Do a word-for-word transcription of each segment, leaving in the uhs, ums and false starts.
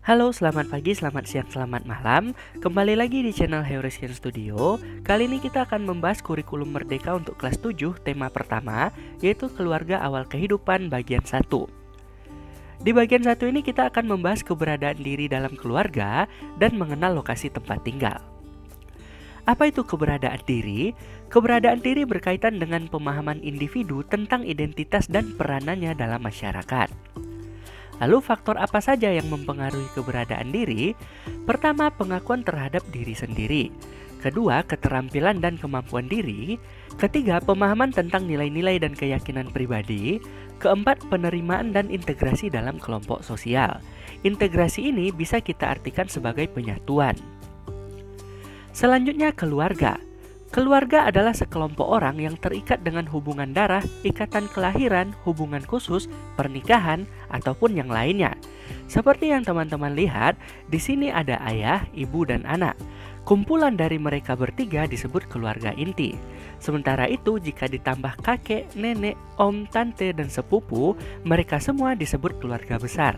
Halo, selamat pagi, selamat siang, selamat malam. Kembali lagi di channel Heuresian Studio. Kali ini kita akan membahas kurikulum merdeka untuk kelas tujuh, tema pertama, yaitu keluarga awal kehidupan bagian satu. Di bagian satu ini kita akan membahas keberadaan diri dalam keluarga dan mengenal lokasi tempat tinggal. Apa itu keberadaan diri? Keberadaan diri berkaitan dengan pemahaman individu tentang identitas dan peranannya dalam masyarakat. Lalu faktor apa saja yang mempengaruhi keberadaan diri? Pertama, pengakuan terhadap diri sendiri. Kedua, keterampilan dan kemampuan diri. Ketiga, pemahaman tentang nilai-nilai dan keyakinan pribadi. Keempat, penerimaan dan integrasi dalam kelompok sosial. Integrasi ini bisa kita artikan sebagai penyatuan. Selanjutnya, keluarga. Keluarga adalah sekelompok orang yang terikat dengan hubungan darah, ikatan kelahiran, hubungan khusus, pernikahan, ataupun yang lainnya. Seperti yang teman-teman lihat, di sini ada ayah, ibu, dan anak. Kumpulan dari mereka bertiga disebut keluarga inti. Sementara itu, jika ditambah kakek, nenek, om, tante, dan sepupu, mereka semua disebut keluarga besar.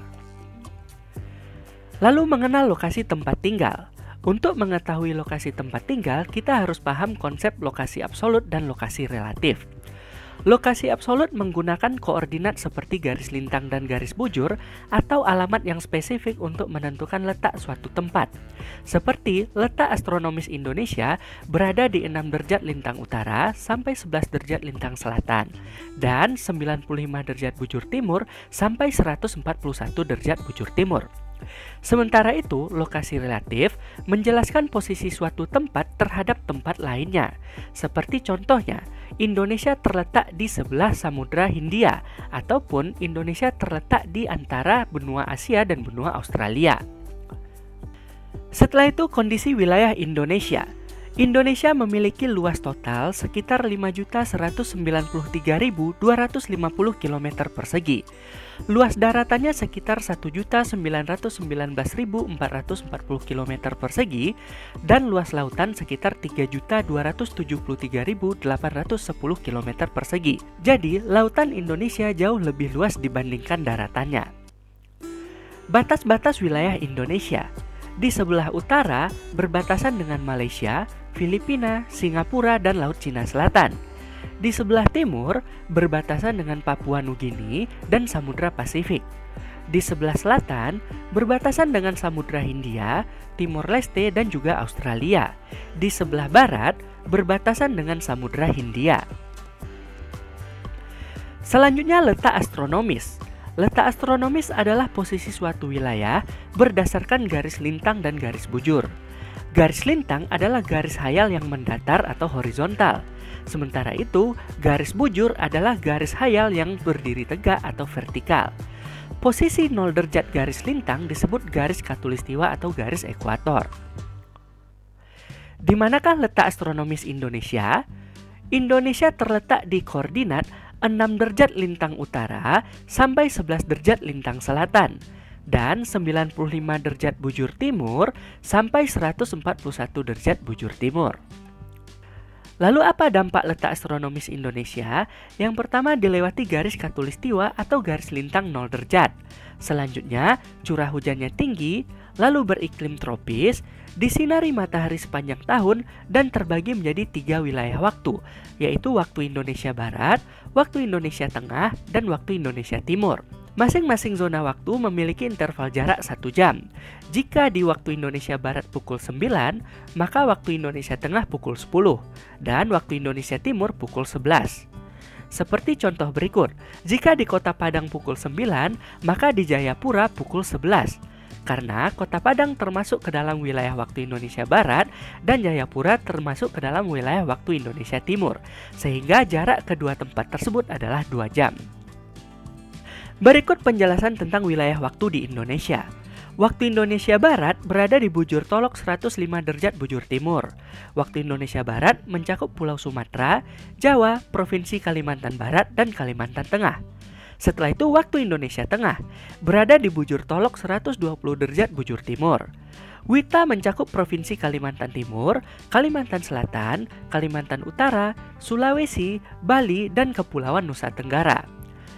Lalu mengenal lokasi tempat tinggal. Untuk mengetahui lokasi tempat tinggal, kita harus paham konsep lokasi absolut dan lokasi relatif. Lokasi absolut menggunakan koordinat seperti garis lintang dan garis bujur atau alamat yang spesifik untuk menentukan letak suatu tempat. Seperti letak astronomis Indonesia berada di enam derajat lintang utara sampai sebelas derajat lintang selatan dan sembilan puluh lima derajat bujur timur sampai seratus empat puluh satu derajat bujur timur. Sementara itu, lokasi relatif menjelaskan posisi suatu tempat terhadap tempat lainnya. Seperti contohnya, Indonesia terletak di sebelah Samudra Hindia ataupun Indonesia terletak di antara benua Asia dan benua Australia. Setelah itu, kondisi wilayah Indonesia. Indonesia memiliki luas total sekitar lima juta seratus sembilan puluh tiga ribu dua ratus lima puluh kilometer persegi. Luas daratannya sekitar satu juta sembilan ratus sembilan belas ribu empat ratus empat puluh kilometer persegi dan luas lautan sekitar tiga juta dua ratus tujuh puluh tiga ribu delapan ratus sepuluh kilometer persegi. Jadi, lautan Indonesia jauh lebih luas dibandingkan daratannya. Batas-batas wilayah Indonesia. Di sebelah utara berbatasan dengan Malaysia, Filipina, Singapura, dan Laut Cina Selatan. Di sebelah timur berbatasan dengan Papua Nugini dan Samudra Pasifik. Di sebelah selatan berbatasan dengan Samudra Hindia, Timor Leste, dan juga Australia. Di sebelah barat berbatasan dengan Samudra Hindia. Selanjutnya, letak astronomis. Letak astronomis adalah posisi suatu wilayah berdasarkan garis lintang dan garis bujur. Garis lintang adalah garis hayal yang mendatar atau horizontal. Sementara itu, garis bujur adalah garis hayal yang berdiri tegak atau vertikal. Posisi nol derajat garis lintang disebut garis khatulistiwa atau garis ekuator. Di manakah letak astronomis Indonesia? Indonesia terletak di koordinat enam derajat lintang utara sampai sebelas derajat lintang selatan dan sembilan puluh lima derajat bujur timur sampai seratus empat puluh satu derajat bujur timur. Lalu apa dampak letak astronomis Indonesia? Yang pertama, dilewati garis khatulistiwa atau garis lintang nol derajat. Selanjutnya, curah hujannya tinggi, lalu beriklim tropis, disinari matahari sepanjang tahun, dan terbagi menjadi tiga wilayah waktu, yaitu waktu Indonesia Barat, waktu Indonesia Tengah, dan waktu Indonesia Timur. Masing-masing zona waktu memiliki interval jarak satu jam. Jika di waktu Indonesia Barat pukul sembilan, maka waktu Indonesia Tengah pukul sepuluh, dan waktu Indonesia Timur pukul sebelas. Seperti contoh berikut, jika di Kota Padang pukul sembilan, maka di Jayapura pukul sebelas. Karena Kota Padang termasuk ke dalam wilayah waktu Indonesia Barat dan Jayapura termasuk ke dalam wilayah waktu Indonesia Timur, sehingga jarak kedua tempat tersebut adalah dua jam. Berikut penjelasan tentang wilayah waktu di Indonesia. Waktu Indonesia Barat berada di bujur tolok seratus lima derajat bujur timur. Waktu Indonesia Barat mencakup Pulau Sumatera, Jawa, Provinsi Kalimantan Barat, dan Kalimantan Tengah. Setelah itu, waktu Indonesia Tengah berada di bujur tolok seratus dua puluh derajat bujur timur. W I T A mencakup Provinsi Kalimantan Timur, Kalimantan Selatan, Kalimantan Utara, Sulawesi, Bali, dan Kepulauan Nusa Tenggara.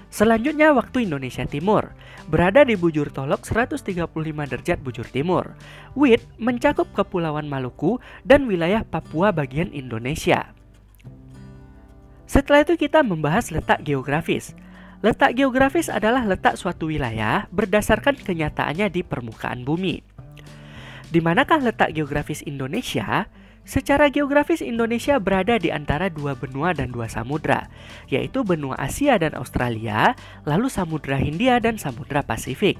Selanjutnya waktu Indonesia Timur, berada di bujur Tolok seratus tiga puluh lima derajat bujur timur. W I T mencakup Kepulauan Maluku dan wilayah Papua bagian Indonesia. Setelah itu kita membahas letak geografis. Letak geografis adalah letak suatu wilayah berdasarkan kenyataannya di permukaan bumi. Di manakah letak geografis Indonesia? Secara geografis Indonesia berada di antara dua benua dan dua samudra, yaitu benua Asia dan Australia, lalu Samudra Hindia dan Samudra Pasifik.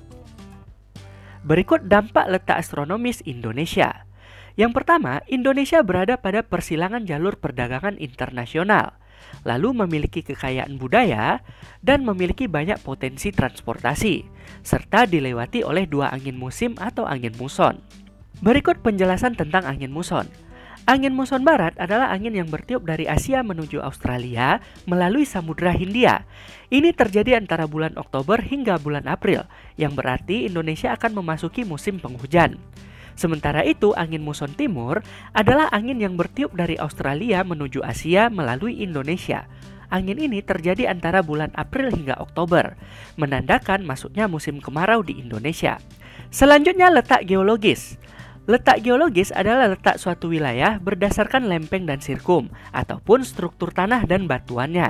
Berikut dampak letak astronomis Indonesia. Yang pertama, Indonesia berada pada persilangan jalur perdagangan internasional, lalu memiliki kekayaan budaya dan memiliki banyak potensi transportasi, serta dilewati oleh dua angin musim atau angin muson. Berikut penjelasan tentang angin muson. Angin muson barat adalah angin yang bertiup dari Asia menuju Australia melalui Samudra Hindia. Ini terjadi antara bulan Oktober hingga bulan April, yang berarti Indonesia akan memasuki musim penghujan. Sementara itu, angin muson timur adalah angin yang bertiup dari Australia menuju Asia melalui Indonesia. Angin ini terjadi antara bulan April hingga Oktober, menandakan masuknya musim kemarau di Indonesia. Selanjutnya, letak geologis. Letak geologis adalah letak suatu wilayah berdasarkan lempeng dan sirkum, ataupun struktur tanah dan batuannya.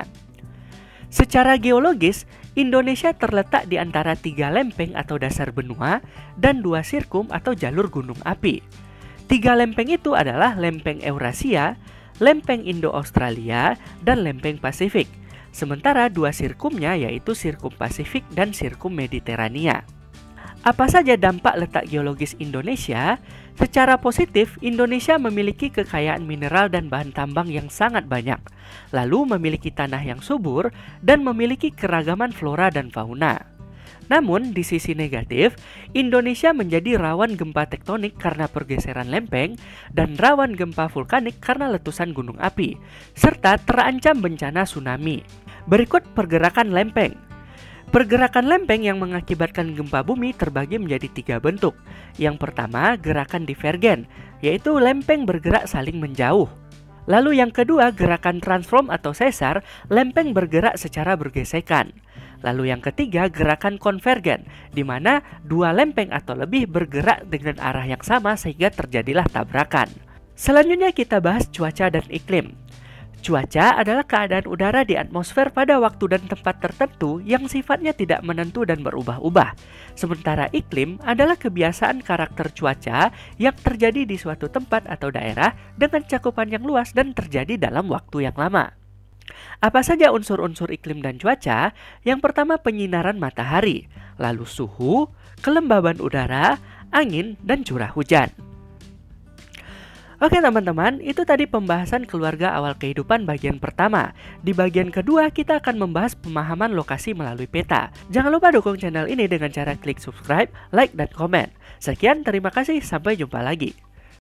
Secara geologis, Indonesia terletak di antara tiga lempeng atau dasar benua dan dua sirkum atau jalur gunung api. Tiga lempeng itu adalah lempeng Eurasia, lempeng Indo-Australia, dan lempeng Pasifik. Sementara dua sirkumnya yaitu sirkum Pasifik dan sirkum Mediterania. Apa saja dampak letak geologis Indonesia? Secara positif, Indonesia memiliki kekayaan mineral dan bahan tambang yang sangat banyak, lalu memiliki tanah yang subur dan memiliki keragaman flora dan fauna. Namun, di sisi negatif, Indonesia menjadi rawan gempa tektonik karena pergeseran lempeng dan rawan gempa vulkanik karena letusan gunung api, serta terancam bencana tsunami. Berikut pergerakan lempeng. Pergerakan lempeng yang mengakibatkan gempa bumi terbagi menjadi tiga bentuk. Yang pertama, gerakan divergen, yaitu lempeng bergerak saling menjauh. Lalu yang kedua, gerakan transform atau sesar, lempeng bergerak secara bergesekan. Lalu yang ketiga, gerakan konvergen, di mana dua lempeng atau lebih bergerak dengan arah yang sama sehingga terjadilah tabrakan. Selanjutnya kita bahas cuaca dan iklim. Cuaca adalah keadaan udara di atmosfer pada waktu dan tempat tertentu yang sifatnya tidak menentu dan berubah-ubah. Sementara iklim adalah kebiasaan karakter cuaca yang terjadi di suatu tempat atau daerah dengan cakupan yang luas dan terjadi dalam waktu yang lama. Apa saja unsur-unsur iklim dan cuaca? Yang pertama, penyinaran matahari, lalu suhu, kelembaban udara, angin, dan curah hujan. Oke teman-teman, itu tadi pembahasan keluarga awal kehidupan bagian pertama. Di bagian kedua kita akan membahas pemahaman lokasi melalui peta. Jangan lupa dukung channel ini dengan cara klik subscribe, like, dan komen. Sekian, terima kasih, sampai jumpa lagi.